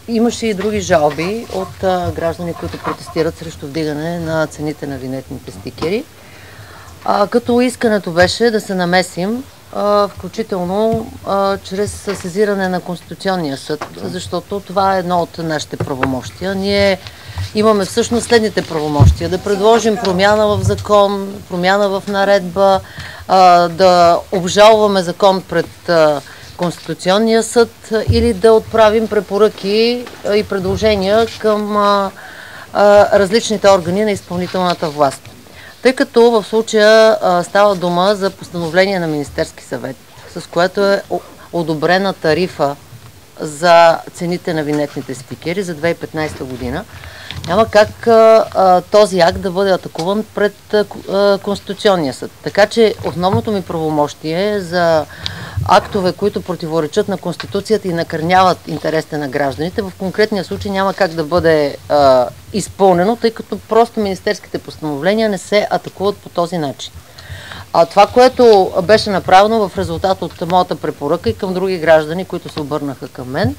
Имаше и други жалби от граждани, които протестират срещу вдигане на цените на винетните стикери. Като искането беше да се намесим, включително чрез сезиране на Конституционния съд, защото това е едно от нашите правомощия. Ние имаме всъщност следните правомощия: да предложим промяна в закон, промяна в наредба, да обжалваме закон пред Конституционния съд или да отправим препоръки и предложения към различните органи на изпълнителната власт. Тъй като в случая става дума за постановление на Министерски съвет, с което е одобрена тарифа за цените на винетните стикери за 2015 година, няма как този акт да бъде атакуван пред Конституционния съд. Така че основното ми правомощие е за актове, които противоречат на Конституцията и накърняват интересите на гражданите. В конкретния случай няма как да бъде изпълнено, тъй като просто министерските постановления не се атакуват по този начин. Това, което беше направено в резултат от моята препоръка и към други граждани, които се обърнаха към мен,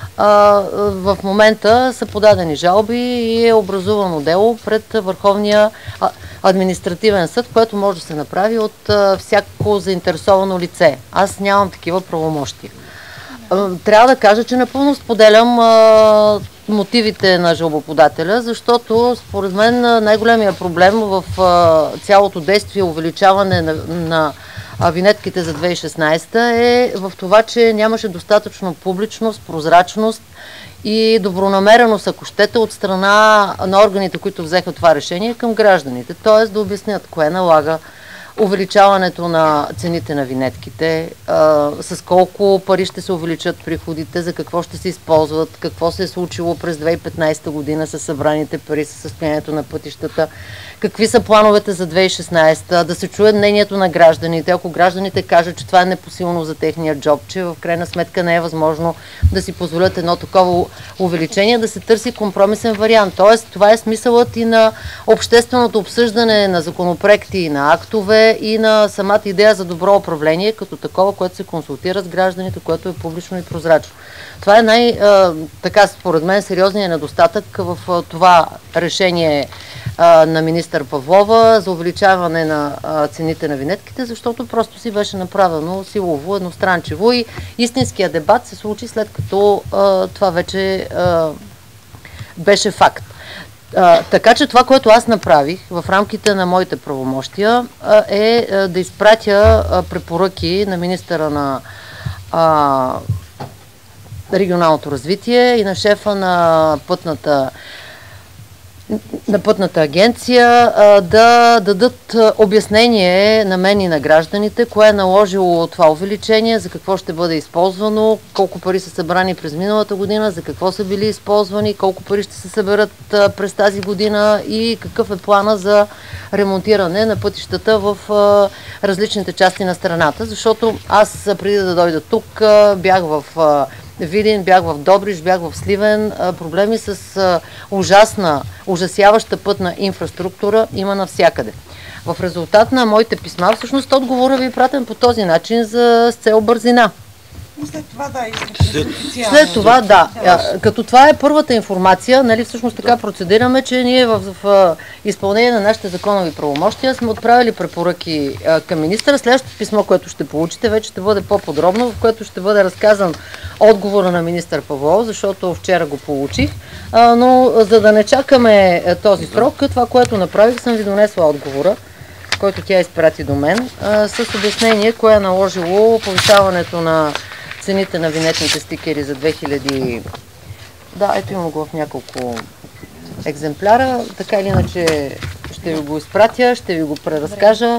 в момента са подадени жалби и е образувано дело пред Върховния административен съд, което може да се направи от всяко заинтересовано лице. Аз нямам такива правомощия. Трябва да кажа, че напълно споделям мотивите на жалбоподателя, защото според мен най-големия проблем в цялото действие увеличаване на винетките за 2016 е в това, че нямаше достатъчно публичност, прозрачност и добронамереност, ако щете, от страна на органите, които взеха това решение, към гражданите. Тоест да обяснят кое налага увеличаването на цените на винетките, с колко пари ще се увеличат приходите, за какво ще се използват, какво се е случило през 2015 година с събраните пари, със състоянието на пътищата, какви са плановете за 2016, да се чуе мнението на гражданите. Ако гражданите кажат, че това е непосилно за техния джоб, че в крайна сметка не е възможно да си позволят едно такова увеличение, да се търси компромисен вариант. Тоест, това е смисълът и на общественото обсъждане на законопроекти и на актове и на самата идея за добро управление, като такова, което се консултира с гражданите, което е публично и прозрачно. Това е така според мен сериозният недостатък в това решение на министър Павлова за увеличаване на цените на винетките, защото просто си беше направено силово, едностранчиво и истинският дебат се случи след като това вече беше факт. Така че това, което аз направих в рамките на моите правомощия е да изпратя препоръки на министъра на регионалното развитие и на шефа на пътната агенция да дадат обяснение на мен и на гражданите, кое е наложило това увеличение, за какво ще бъде използвано, колко пари са събрани през миналата година, за какво са били използвани, колко пари ще се съберат през тази година и какъв е плана за ремонтиране на пътищата в различните части на страната. Защото аз преди да дойда тук бях в Видин, бях в Добрич, бях в Сливен. Проблеми с ужасяваща пътна инфраструктура има навсякъде. В резултат на моите писма, всъщност отговора ви е пратен по този начин с цел бързина. И след това След това да. Като това е първата информация, нали, всъщност така процедираме, че ние в изпълнение на нашите законови правомощия сме отправили препоръки към министъра. Следващото писмо, което ще получите, вече ще бъде по-подробно, в което ще бъде разказан отговора на министър Павлов, защото вчера го получих. Но за да не чакаме този срок, това, което направих, съм ви донесла отговора, който тя изпрати до мен, с обяснение, кое е наложило повишаването на цените на винетните стикери за 2000... Да, ето имам го в няколко екземпляра. Така или иначе ще ви го изпратя, ще ви го преразкажа.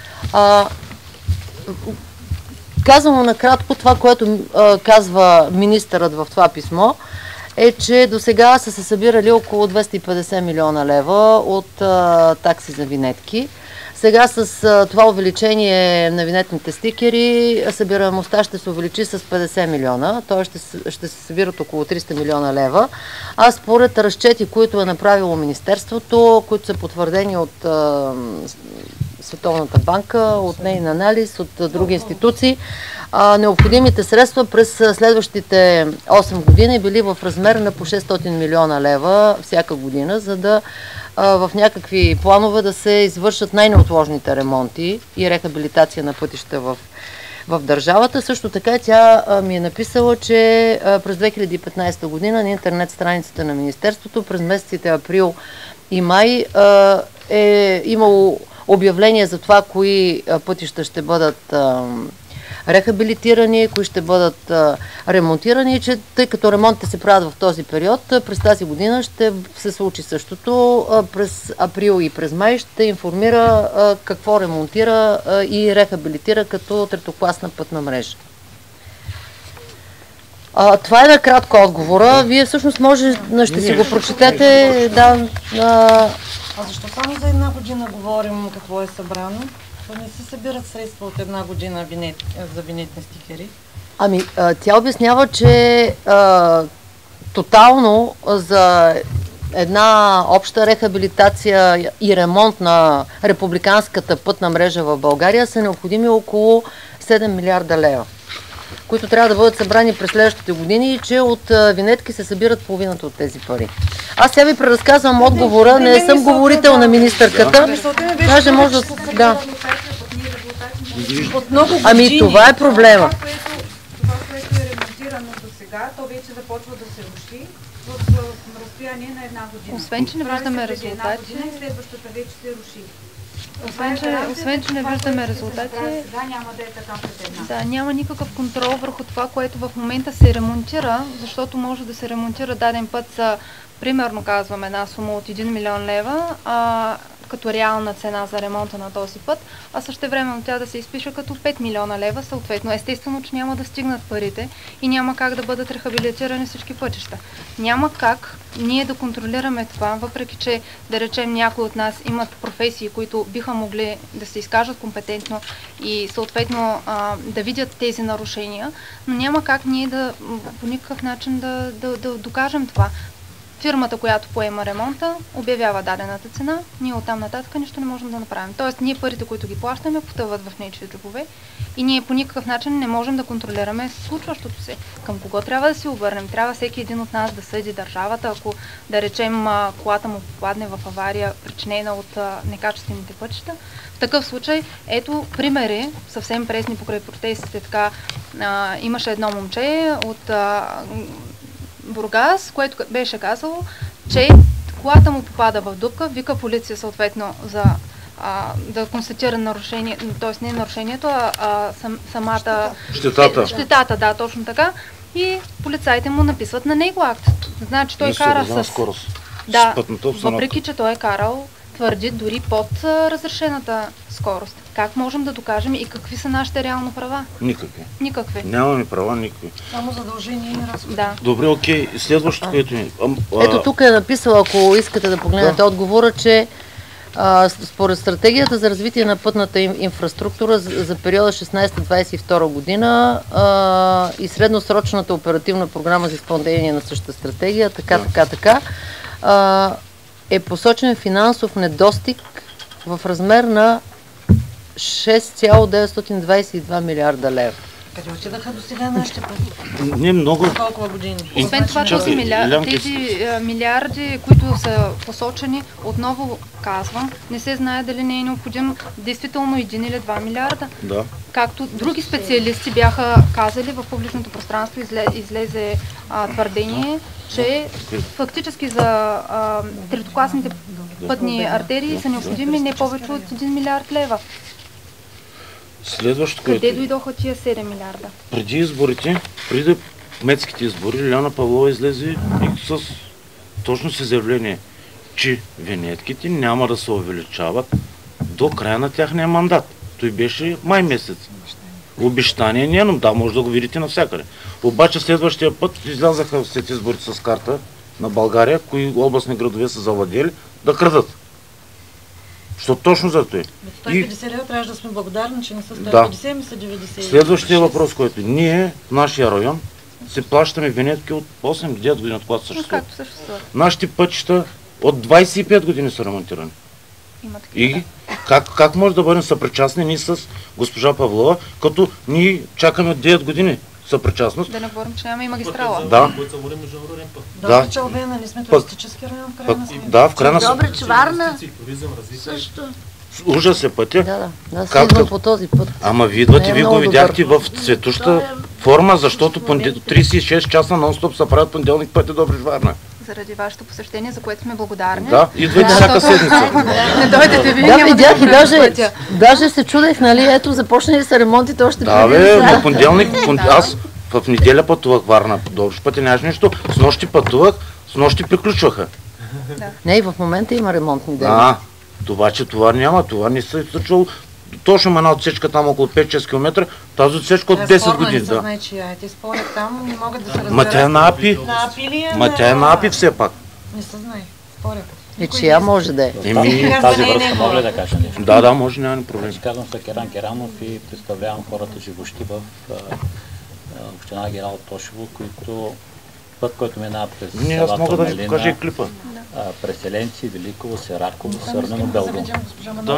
Казвам накратко това, което казва министърът в това писмо, е, че до сега са се събирали около 250 милиона лева от такси за винетки. Сега с това увеличение на винетните стикери събираемостта ще се увеличи с 50 милиона, т.е. ще се събират около 300 милиона лева, а според разчети, които е направило Министерството, които са потвърдени от Световната банка, от нейн анализ, от други институции, необходимите средства през следващите 8 години били в размер на по 600 милиона лева всяка година, за да в някакви планове да се извършат най-неотложните ремонти и рехабилитация на пътища в държавата. Също така тя ми е написала, че през 2015 година на интернет страницата на Министерството през месеците април и май е имало обявление за това, кои пътища ще бъдат рехабилитирани, кои ще бъдат ремонтирани, че тъй като ремонтите се правят в този период, през тази година ще се случи същото. През април и през май ще информира какво ремонтира и рехабилитира като третокласна пътна мрежа. Това е накратко отговора. Вие всъщност ще си го прочетете. Да, А защо само за една година говорим какво е събрано? Не се събират средства от една година за винетни стикери? Ами, тя обяснява, че тотално за една обща рехабилитация и ремонт на републиканската пътна мрежа в България са необходими около 7 милиарда лева, които трябва да бъдат събрани през следващите години и че от винетки се събират половината от тези пари. Аз сега ви преразказвам отговора, не съм говорител на министърката. Даже може да... Ами това е проблема. Това, което е ремонтирано до сега, то вече започва да се руши в разстояние на една година. Освен, че не виждаме резултати. И следващата вече се руши. Освен, че не виждаме резултати, сега няма да е така пред една. Да, няма никакъв контрол върху това, което в момента се ремонтира, защото може да се ремонтира даден път за, примерно казвам, една сума от 1 милион лева, като реална цена за ремонта на този път, а същевременно тя да се изпише като 5 милиона лева, съответно. Естествено, че няма да стигнат парите и няма как да бъдат рехабилитирани всички пътища. Няма как ние да контролираме това, въпреки че, да речем, някои от нас имат професии, които биха могли да се изкажат компетентно и съответно да видят тези нарушения, но няма как ние по никакъв начин да докажем това. Фирмата, която поема ремонта, обявява дадената цена, ние оттам нататък нищо не можем да направим. Тоест, ние парите, които ги плащаме, потъват в нечии джобове и ние по никакъв начин не можем да контролираме случващото се. Към кого трябва да се обърнем? Трябва всеки един от нас да съди държавата, ако, да речем, колата му попадне в авария, причинена от некачествените пътища. В такъв случай, ето примери, съвсем пресни покрай протестите, така, имаше едно момче от Бургас, което беше казало, че колата му попада в дупка, вика полиция съответно за да констатира нарушение, т.е. не нарушението, а самата... Щетата, да, точно така. И полицаите му написват на него акт. Значи той кара с... скорост. Да, въпреки че той е карал, твърди дори под разрешената скорост. Как можем да докажем и какви са нашите реално права? Никакви. Нямаме права никакви. Само задължение и разходи. Да. Добре, окей. Следващото, което ми... Ето тук е написала, ако искате да погледнете отговора, че според стратегията за развитие на пътната инфраструктура за периода 16-22 година и средносрочната оперативна програма за изпълнение на същата стратегия, така, е посочен финансов недостиг в размер на 6,922 милиарда лева. Къде отидаха до сега нашите пари? Не много. Толкова години. Освен това, тези милиарди, които са посочени, отново казвам, не се знае дали не е необходим действително 1 или 2 милиарда. Да. Както други специалисти бяха казали, в публичното пространство излезе твърдение, че фактически за третокласните пътни артерии са необходими не повече от 1 милиард лева. Следващото, къде дойдоха тия 7 милиарда? Преди изборите, преди кметските избори, Лиляна Павлова излезе и с точно с изявление, че винетките няма да се увеличават до края на тяхния мандат. Той беше май месец. Обещание не, но да, може да го видите навсякъде. Обаче следващия път излязаха след изборите с карта на България, кои областни градове са завладели, да крадат. Що точно за това? 150 лева трябваше да сме благодарни, че не са 150, ми са 90. Следващия въпрос, който ние в нашия район си плащаме винетки от 8-9 години, от когато съществуват. Нашите пътища от 25 години са ремонтирани. И Как може да бъдем съпричастни ние с госпожа Павлова, като ние чакаме от 9 години съпричастност? Да не говорим, че няма и магистрала. Да. Добре, че Албена, нали сме туристически район в крайна сметка. Да, в крайна Добре, че Варна също. ужас е пътя. Да, си идвам по този път. Ама вие идвате, Не е вие го много видяхте в добър. цветуща форма, защото 36 часа нон-стоп се правят понеделник пътя до Варна. Заради вашето посещение, за което сме благодарни. Да, идвайте всяка седмица. Не дойдете вие, Да, няма да видях и направим даже се чудех, нали, ето започнали са ремонтите още Да, преди бе, да в понеделник, аз в неделя пътувах Варна, Добрич пътя нямаше нищо, с нощи пътувах, с нощи приключваха. Не, и в момента има ремонтни дейности. Това, че това няма, това не се случило. Точно има една отсечка там около 5-6 км, тази отсечка от 10 години. Не се знае, че те спорят там, не могат да се разберат. Ма тя е на АПИ. На АПИ ли е? Ма тя е на АПИ все пак. Не се знае, спорят. И чия може да е. Еми, Тази връзка мога ли да кажа нещо? да, може, няма проблем. Значи казвам се Керан Керанов и представлявам хората живущи в община Генерал Тошево, които път, който минава през Не, аз мога да ви покажа и клипа. Преселенци, Великово, Серарково, Сърнено, Белго. Да,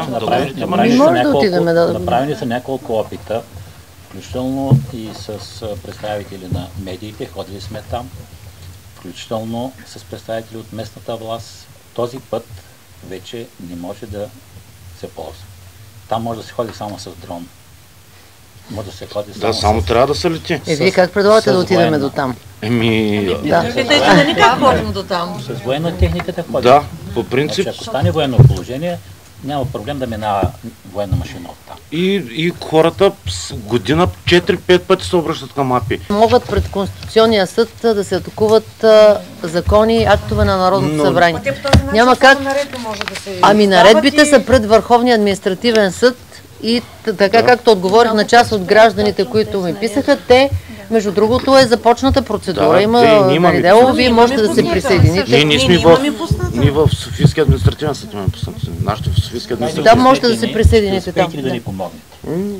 Направени са няколко опита, включително и с представители на медиите, ходили сме там, включително с представители от местната власт. Този път вече не може да се ползва. Там може да се ходи само с дрон. Може да се ходи само трябва да се лети. Вие как предлагате да отидем до там? Питайте, нали как ходим до там? С военна техника да ходим. Да, по принцип. Значи, ако стане военно положение, няма проблем да минава военна машина от там. И хората с година 4-5 пъти се обръщат към АПИ. Могат пред Конституционния съд да се атакуват закони, актове на Народното събрание. Няма как. Ами наредбите са пред Върховния административен съд и така както отговорих на част от гражданите, които ми писаха, те, между другото, е започната процедура. Има дело, вие можете да се присъедините. Ние в Софийския административен съд имаме пуснати. Нашите в Софийския административен съд. Да, можете да се присъедините там. Да ни помогнете.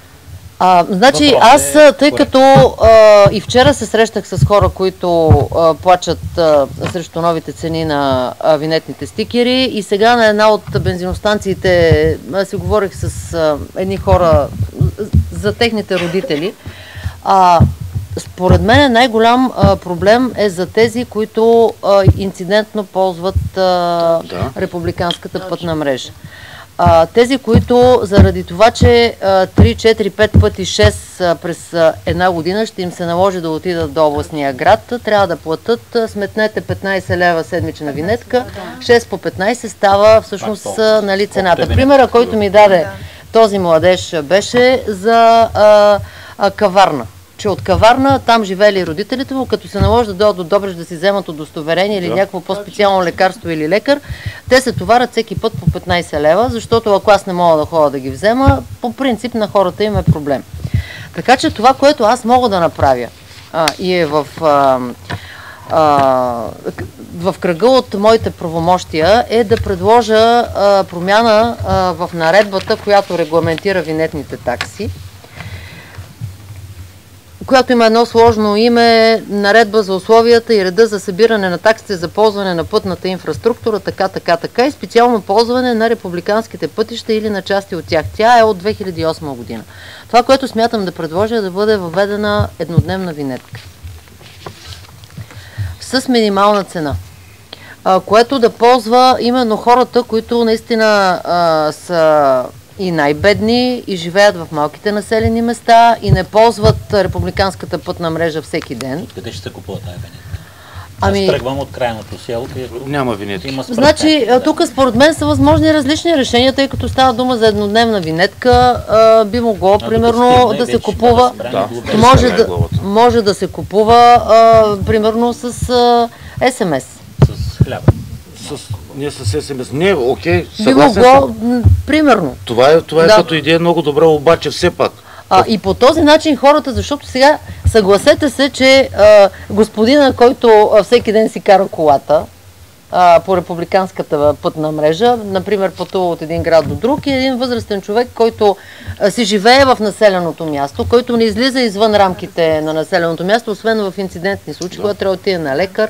Значи аз, тъй като и вчера се срещах с хора, които плачат срещу новите цени на винетните стикери, и сега на една от бензиностанциите си говорих с едни хора за техните родители. Според мен най-голям проблем е за тези, които инцидентно ползват републиканската пътна мрежа. Тези, които заради това, че 3, 4, 5 пъти 6 през една година ще им се наложи да отидат до областния град, трябва да платят, сметнете 15 лева седмична винетка, 6 по 15 става всъщност нали, цената. Примера, който ми даде този младеж, беше за Каварна. Че от Каварна, там живели родителите му, като се наложи да дойдат до Добрич да си вземат удостоверение или някакво по-специално лекарство или лекар, те се товарят всеки път по 15 лева, защото ако аз не мога да ходя да ги взема, по принцип на хората им е проблем. Така че това, което аз мога да направя и е в кръга от моите правомощия, е да предложа промяна в наредбата, която регламентира винетните такси, която има едно сложно име, наредба за условията и реда за събиране на таксите за ползване на пътната инфраструктура, така и специално ползване на републиканските пътища или на части от тях. Тя е от 2008 година. Това, което смятам да предложа, е да бъде въведена еднодневна винетка с минимална цена, което да ползва именно хората, които наистина са и най-бедни, и живеят в малките населени места, и не ползват републиканската пътна мрежа всеки ден. Къде ще се купува тази винетка? Аз тръгвам от крайното село, където няма винетки. Значи, тук според мен са възможни различни решения, тъй като става дума за еднодневна винетка, би могло, примерно, да се купува, може да се купува, примерно, с СМС. С хляба. Не с СМС. Не, окей, съгласен съм. Примерно. Това е като идея много добра, обаче все пак. И по този начин хората, защото сега съгласете се, че господина, който всеки ден си кара колата по републиканската пътна мрежа, например пътува от един град до друг, и един възрастен човек, който си живее в населеното място, който не излиза извън рамките на населеното място, освен в инцидентни случаи, когато трябва да отиде на лекар,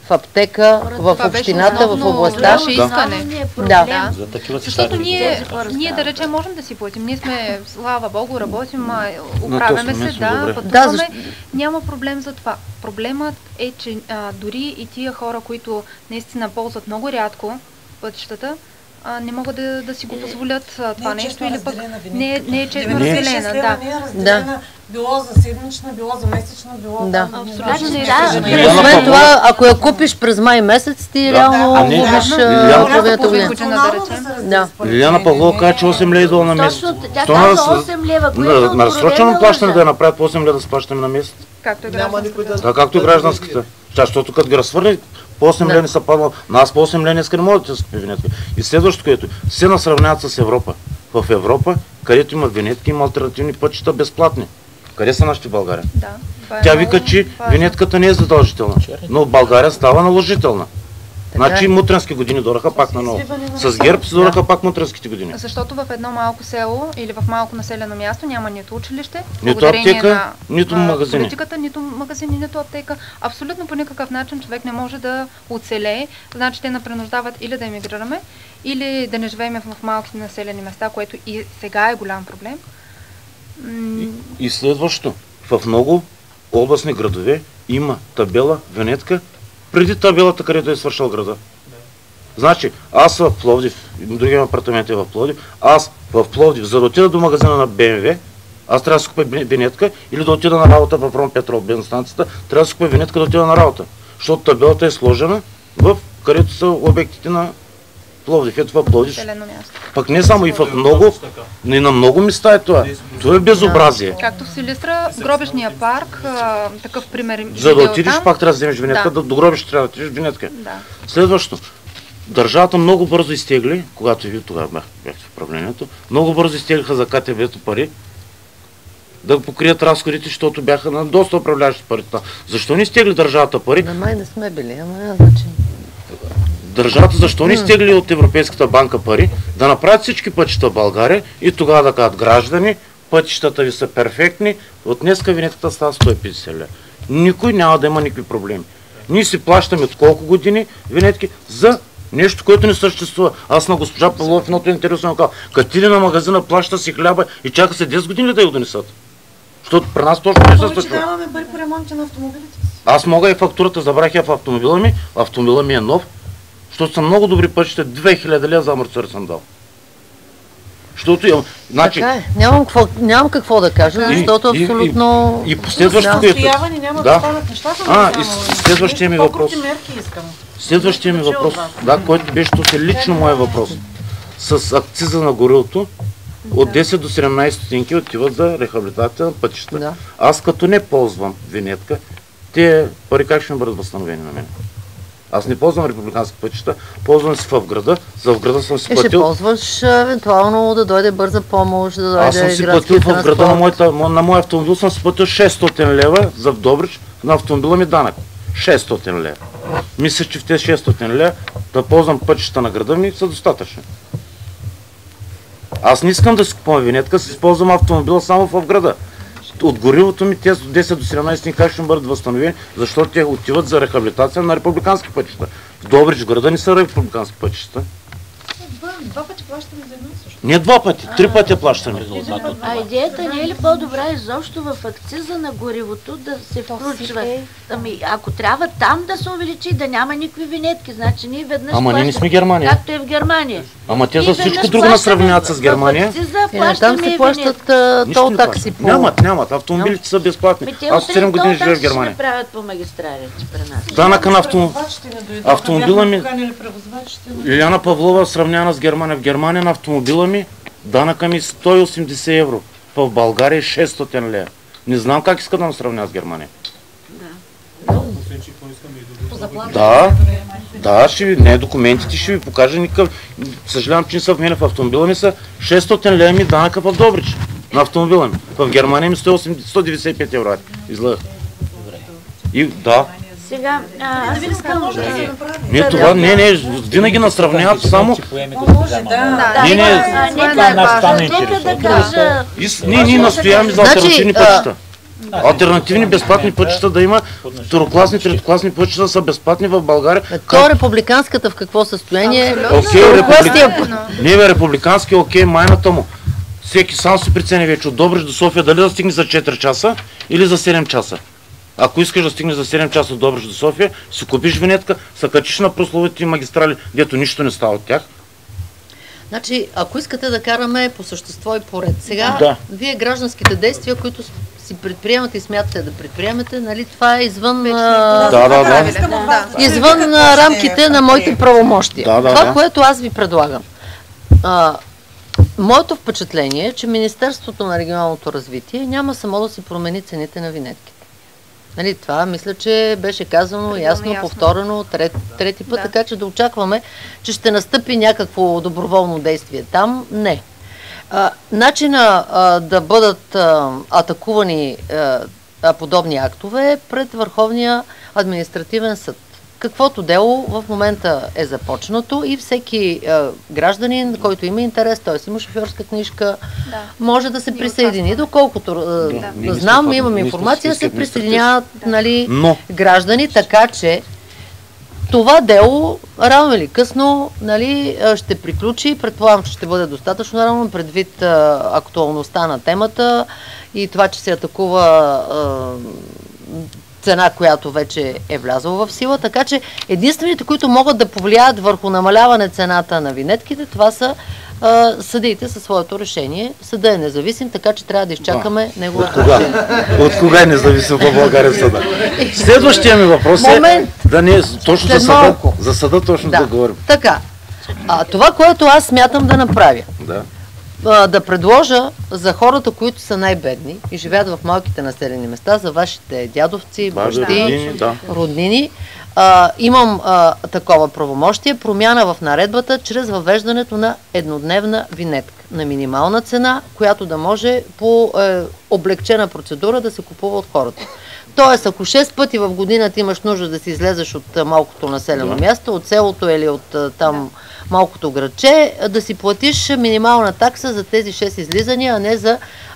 аптека, в Това беше общината, в основно областта. наше искане. Да. За такива Защото ситуации. ние да речем можем да си платим. Ние сме, слава Богу, работим, оправяме се, добре. пътуваме. Няма проблем за това. Проблемът е, че дори и тия хора, които наистина ползват много рядко пътищата, не могат да си го позволят това нещо или пък не е честно разделена. Да. Не е разделена, било за седмична, било за месечна, било Абсолютно не е И освен това, ако я купиш през май месец, ти реално не, губиш половината година. Да. Лиляна Павлова каза, че 8 лева долу на месец. Точно, тя каза 8 лева, което на разсрочено плащане да я направят по 8 лева да сплащаме на месец. Както е Няма никой гражданската. да... Да, както и гражданската. Защото като ги разхвърли, по 8 лева не са паднал. На аз по 8 лева днеска не мога да си купи винетка. И следващото, което се насравняват с Европа. В Европа, където има винетки, има алтернативни пътища безплатни. Къде са нашите в България? Да, това е Тя много вика, че важно. винетката не е задължителна, но в България става наложителна. Значи мутренски години дораха пак на ново. С ГЕРБ се дораха пак мутренските години. Защото в едно малко село или в малко населено място няма нито училище, Нито благодарение аптека, нито на магазини. политиката, нито магазини, нито аптека. Абсолютно по никакъв начин човек не може да оцелее. Значи те напринуждават или да емигрираме, или да не живеем в малките населени места, което и сега е голям проблем. И следващо, в много областни градове има табела, винетка, преди табелата, където е свършил града. Значи, аз в Пловдив, другия апартамент е в Пловдив, аз в Пловдив, за да отида до магазина на БМВ, аз трябва да си купя винетка или да отида на работа в Промпетрол, бензиностанцията, трябва да си купя винетка да отида на работа. Защото табелата е сложена в където са обектите на Пловдив. Ето в Пловдив. Населено място. Пък не само и в много, но и на много места е това. Това е безобразие. Както в Силистра, гробищния парк, такъв пример. За да отидеш, пак трябва да вземеш винетка, до гробище трябва да отидеш винетка. Да. Следващо. Държавата много бързо изтегли, когато и вие тогава бяхте в управлението, много бързо изтеглиха за КТБ-то пари, да покрият разходите, защото бяха на доста управляващи парите. Защо не изтегли държавата пари? На май не сме били, ама няма значение. Държавата защо не изтегли от Европейската банка пари, да направят всички пътища в България и тогава да кажат граждани, пътищата ви са перфектни, от днеска винетката става 150 лева. Никой няма да има никакви проблеми. Ние си плащаме от колко години винетки за нещо, което не съществува. Аз на госпожа Павлова в едното интервю съм казал, като иде на магазина, плаща си хляба и чака се 10 години да я донесат. Защото при нас точно не се Повече случва. даваме пари по ремонти на автомобилите. Аз мога и фактурата, забрах я в автомобила ми е нов, защото са много добри пътища, 2000 лева за амортисьор съм дал. Защото имам, значи, Така е. Нямам какво да кажа, защото абсолютно... и последващото, Да, което... настояване няма да Да. станат нещата. И следващия ми въпрос. По-крути мерки искам. Следващия ми въпрос, да, който беше тук е лично моя въпрос. С акциза на горивото, от 10 до 17 стотинки отиват за рехабилитация на пътища. Да. Аз като не ползвам винетка, те пари как ще ми бъдат възстановени на мен? Аз не ползвам републикански пътища, ползвам си в града, за в града съм си Ще платил. ползваш евентуално да дойде бърза помощ, да дойде Аз съм си градски платил в града транспорт. на моя автомобил, съм си платил 600 лева за в Добрич, на автомобила ми данък. 600 лева. Мисля, че в тези 600 лева да ползвам пътища на града ми са достатъчни. Аз не искам да си купувам винетка, си използвам автомобила само в града. От горивото ми тези от 10 до 17 как ще бъдат възстановени, защото те отиват за рехабилитация на републикански пътища. В Добрич града не са републикански пътища. Два пъти плащаме за едно и също. Не 2 пъти, 3 пъти плащаме. А идеята не е ли по-добра изобщо в акциза на горивото да се включва? Ами, ако трябва там да се увеличи, да няма никакви винетки, значи ние веднъж Ама ние не сме Германия. както е в Германия. Ама те Ние за всичко веднъж друго плащаме насравняват с Германия. В акциза Там плащаме се плащат винетки. Нищо тол не такси плащат. по... Нямат. Автомобилите са безплатни. Ами те Аз утре 7 години тол живея в такси ще Германия. направят по магистралите при нас. Данъка на Превозвачите не дойдоха, автомобила ми... бяхме поканили превозвачите. Лиляна Павлова сравняна с Германия. В Германия на автомобила ми данъка ми 180 евро. В България 600 лева. Не знам как иска да ме сравня с Германия. Да, не, документите ще ви покажа никакъв. Съжалявам, че не са в мен в автомобила ми са 600 лева ми данъка в Добрич. На автомобила ми. В Германия ми 195 евро. Излъгах. И да. Сега, аз искам Не, това не, винаги насравняват само. Може, да. Не, нека да кажа. ние настояваме за альтернативни пътища. Альтернативни безплатни пътища да има. Второкласни, третокласни пътища са безплатни в България. То републиканската в какво състояние? Окей, не бе, републикански, окей, майната му. Всеки сам си прецени вече от Добрич до София дали да стигне за 4 часа или за 7 часа. Ако искаш да стигнеш за 7 часа от Добрич до София, си купиш винетка, се качиш на прословите магистрали, дето нищо не става от тях. Значи, ако искате да караме по същество и поред. Сега, вие гражданските действия, които си предприемате и смятате да предприемете, нали, това е извън, извън рамките на моите правомощия. Това, което аз ви предлагам. Моето впечатление е, че Министерството на регионалното развитие няма само да си промени цените на винетките. Нали, това мисля, че беше казано ясно, повторено трети път, така че да очакваме, че ще настъпи някакво доброволно действие там. Не. Начина да бъдат атакувани подобни актове е пред Върховния административен съд. Каквото дело в момента е започнато и всеки гражданин, който има интерес, т.е. има шофьорска книжка, може да се присъедини. Доколкото знам, имам информация, се присъединяват граждани, така че това дело рано или късно ще приключи. Предполагам, че ще бъде достатъчно рано предвид актуалността на темата и това, че се атакува цена, която вече е влязла в сила. Така че единствените, които могат да повлияят върху намаляване цената на винетките, това са съдиите със своето решение. Съда е независим, така че трябва да изчакаме неговото решение. От кога е независим в България съда? Следващия ми въпрос е да не точно за съда. За съда точно да говорим. Така. Това, което аз смятам да направя, да предложа за хората, които са най-бедни и живеят в малките населени места, за вашите дядовци, бащи, роднини, имам такова правомощие, промяна в наредбата чрез въвеждането на еднодневна винетка на минимална цена, която да може по облегчена процедура да се купува от хората. Тоест, ако 6 пъти в годината имаш нужда да си излезеш от малкото населено място, от селото или от там малкото градче, да си платиш минимална такса за тези 6 излизания, а не за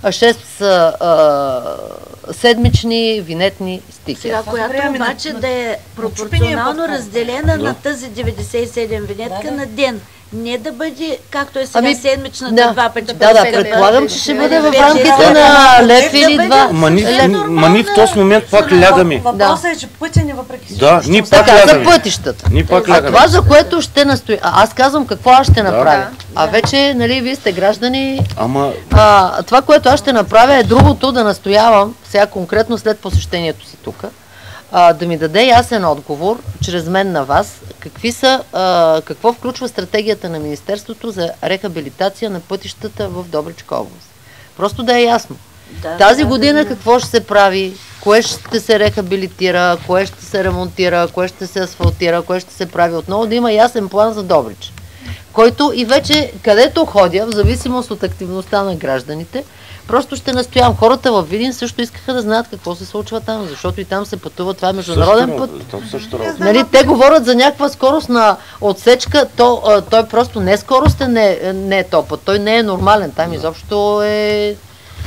6 седмични винетни стикери. Сега, която обаче да е пропорционално разделена на тази 97 винетка на ден. Не да бъде, както е сега седмичната, два пъти. Предполагам, че ще бъде в рамките на лев или два. Ма ние в този момент пак лягаме. Въпросът е, че пътя ни въпреки всичко. Да, ние пак лягаме. За пътищата. Това, за което ще настоя. Аз казвам какво аз ще направя. А вече, нали, вие сте граждани. Това, което аз ще направя е другото, да настоявам, сега конкретно след посещението си тук, да ми даде ясен отговор, чрез мен на вас, какво включва стратегията на Министерството за рехабилитация на пътищата в Добричка област. Просто да е ясно. Тази година какво ще се прави, кое ще се рехабилитира, кое ще се ремонтира, кое ще се асфалтира, кое ще се прави отново, да има ясен план за Добрич. Който и вече, където ходя, в зависимост от активността на гражданите, просто ще настоявам. Хората във Видин също искаха да знаят какво се случва там, защото и там се пътува, това е международен път. Нали, те говорят за някаква скоростна отсечка, той просто не скоростен, не е то път, той не е нормален, там изобщо е...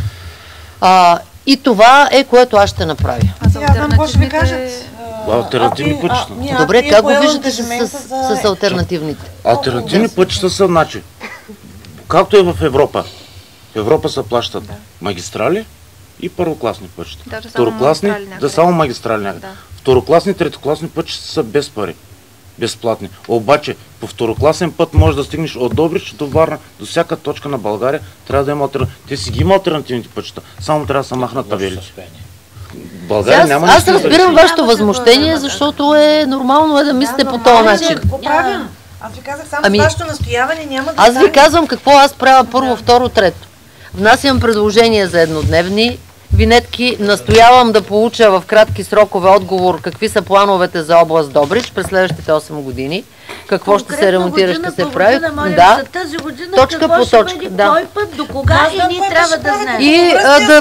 И това е, което аз ще направя. Сега там какво ще ви кажат? Алтернативни пътища. Добре, как го виждате с алтернативните? Алтернативни пътища са начин. Както е в Европа. В Европа се плащат магистрали и първокласни пътища. Второкласни, само магистрали. Второкласни, третокласни пътища са без пари. Безплатни. Обаче, по второкласен път можеш да стигнеш от Добрич до Варна, до всяка точка на България, трябва да има алтернативни. Те си ги има алтернативните пътища, само трябва да се махнат табелите. Аз разбирам вашето възмущение, защото е нормално да мислите по този начин. Аз ви казах само с вашето настояване няма да... Аз ви казвам какво аз правя първо, второ, трето. Внасям предложение за еднодневни винетки, настоявам да получа в кратки срокове отговор какви са плановете за област Добрич през следващите 8 години, какво ще се ремонтира, ще се прави. За тази година точка по точка. Кой път, до кога и ние трябва да знаем. И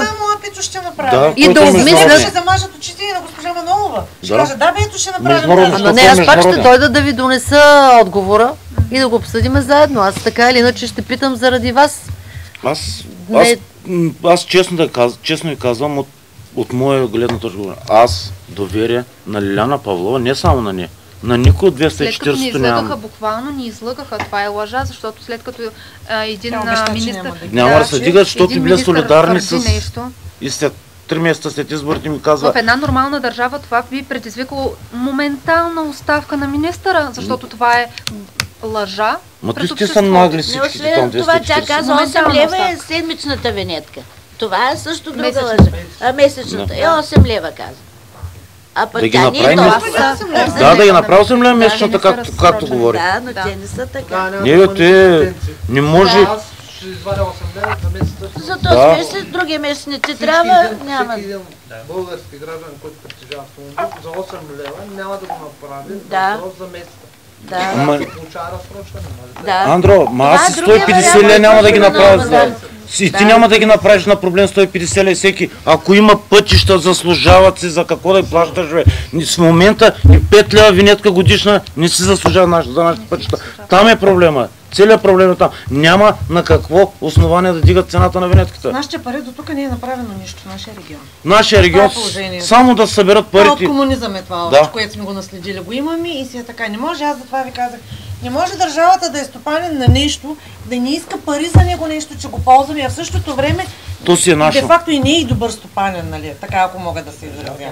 да обмисля... Ще замажат очите и на госпожа Манолова. Ще кажа, ето ще направим. Не, аз пак ще дойда да ви донеса отговора и да го обсъдим заедно. Аз така или иначе ще питам заради вас. Аз честно ви казвам, от моя гледна точка, аз доверие на Лиляна Павлова, не само на нея, на никой от 240 След като ни излъгаха, нямам. буквално ни излъгаха, това е лъжа, защото след като един обеща, че министър... Няма да се дигат, защото един били министър солидарни твърди с... нещо. И след 3 месеца след изборите ми казва... В една нормална държава това би предизвикало моментална оставка на министъра, защото това е лъжа. Ма пред ти са нагли всички там Освен това, тя 240. каза 8 лева е седмичната винетка. Това е също друга Месечната. лъжа. Месечната е 8 лева, каза. А пък Да ги тя не е направим толкова. Да, да ги направя 8 лева месечната, да не са както разсрочени. говори. Да, но те не са така. Не, бе, те не може... Аз ще извадя 8 лева за месеца. За Да. този месец, другия месец не ти трябва, няма. Всеки един български граждан, който притежава автомобил, за 8 лева няма да го направи Да. за месеца. Да. Ама, Получава разсрочване, нали? Да. Андро, аз Това е и другия 150 лева няма да ги вариант, направя. да. И ти няма да ги направиш на проблем 150 лева всеки. Ако има пътища, заслужават си за какво да ги плащаш, бе. В момента и 5 лева винетка годишна не си заслужава за нашите пътища. Там е проблема. Целият проблем е там. Няма на какво основание да дигат цената на винетката. Нашите пари до тук не е направено нищо в нашия регион. Нашия регион Това е положението. само да съберат Това от парите. комунизъм е това, Да. което сме го наследили. Го имаме и си е така. Не може, аз затова ви казах, не може държавата да е стопанин на нещо, да не иска пари за него нещо, че го ползваме, а в същото време То си е наше. де факто и не е и добър стопанин, нали? Така, ако мога да се изразя.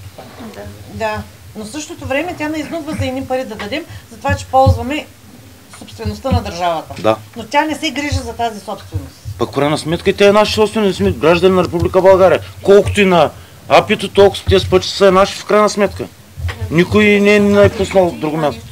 Да. Но в същото време тя не изнудва за едни пари да дадем, за това, че ползваме собствеността на държавата. Да. Но тя не се грижи за тази собственост. Пък в крайна сметка и те е наши собствени, сме граждани на Република България. Колкото и на АПИ-то, толкова тези пъти са наши в крайна сметка. Никой не е пуснал в друго място.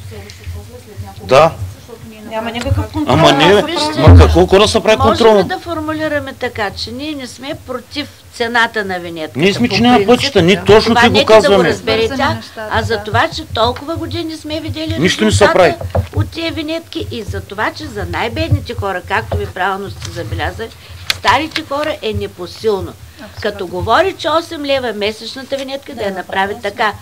Да. Няма никакъв контрол. Ама не, Вижте, ма какво да се прави Можем контрол? да формулираме така, че ние не сме против цената на винетката. Ние сме, По че няма принцип, пътища, ние точно това ти го нека да го казваме. разбере Свързани тя, нещата, а за да. това, че толкова години сме видели Нищо не се резултата прави. от тия винетки и за това, че за най-бедните хора, както ви правилно сте забелязали, старите хора е непосилно. Като говори, че 8 лева месечната винетка, да я направи така.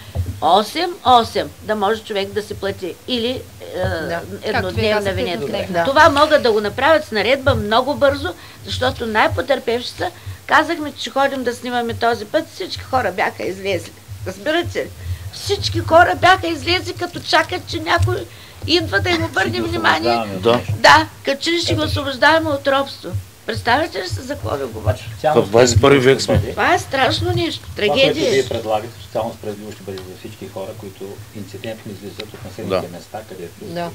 8, да може човек да си плати. Или еднодневна казахте, винетка. еднодневна. Това могат да го направят с наредба много бързо, защото най-потърпевши са. Казахме, че ходим да снимаме този път, всички хора бяха излезли. Разбирате ли? Всички хора бяха излезли, като чакат, че някой идва да им обърне внимание. Да. Да, като че ли ще го освобождаваме от робство. Представете ли се за какво да говоря? В 21 век сме. Това е страшно нещо, Това, което трагедия. вие предлагате, социално справедливо ще бъде за всички хора, които инцидентно излизат от населените места, където... Да.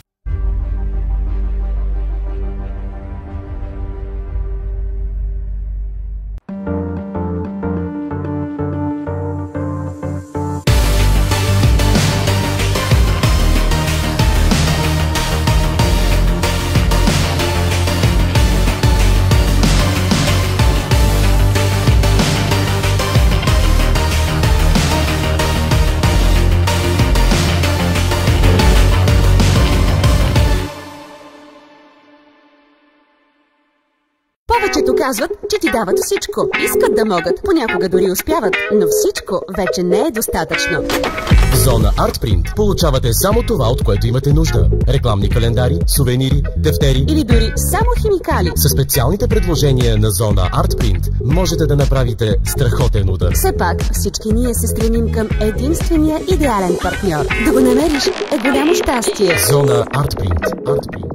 Повечето казват, че ти дават всичко. Искат да могат, понякога дори успяват, но всичко вече не е достатъчно. В Зона Артпринт получавате само това, от което имате нужда. Рекламни календари, сувенири, тефтери Или дори само химикали. Със специалните предложения на Зона Артпринт можете да направите страхотен удар. Все пак всички ние се стремим към единствения идеален партньор. Да го намериш е голямо щастие. Зона Артпринт. Артпринт.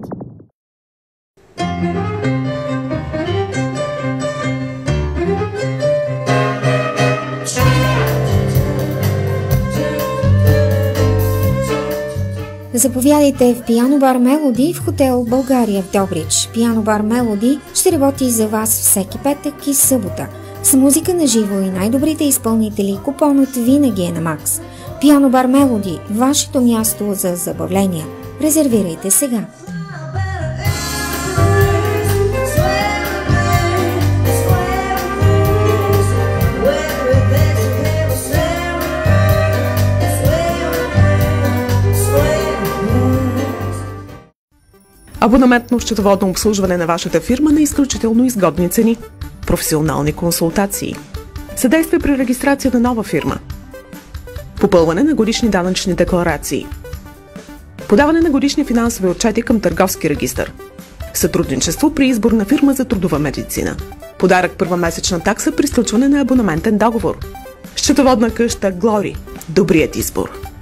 Заповядайте в Пиано Бар Мелоди в хотел България в Добрич. Пиано Бар Мелоди ще работи за вас всеки петък и събота. С музика на живо и най-добрите изпълнители, купонът винаги е на Макс. Пиано Бар Мелоди – вашето място за забавления. Резервирайте сега. Абонаментно-счетоводно обслужване на вашата фирма на изключително изгодни цени. Професионални консултации. Съдействие при регистрация на нова фирма. Попълване на годишни данъчни декларации. Подаване на годишни финансови отчети към търговски регистър. Сътрудничество при избор на фирма за трудова медицина. Подарък първа месечна такса при сключване на абонаментен договор. Счетоводна къща Глори. Добрият избор.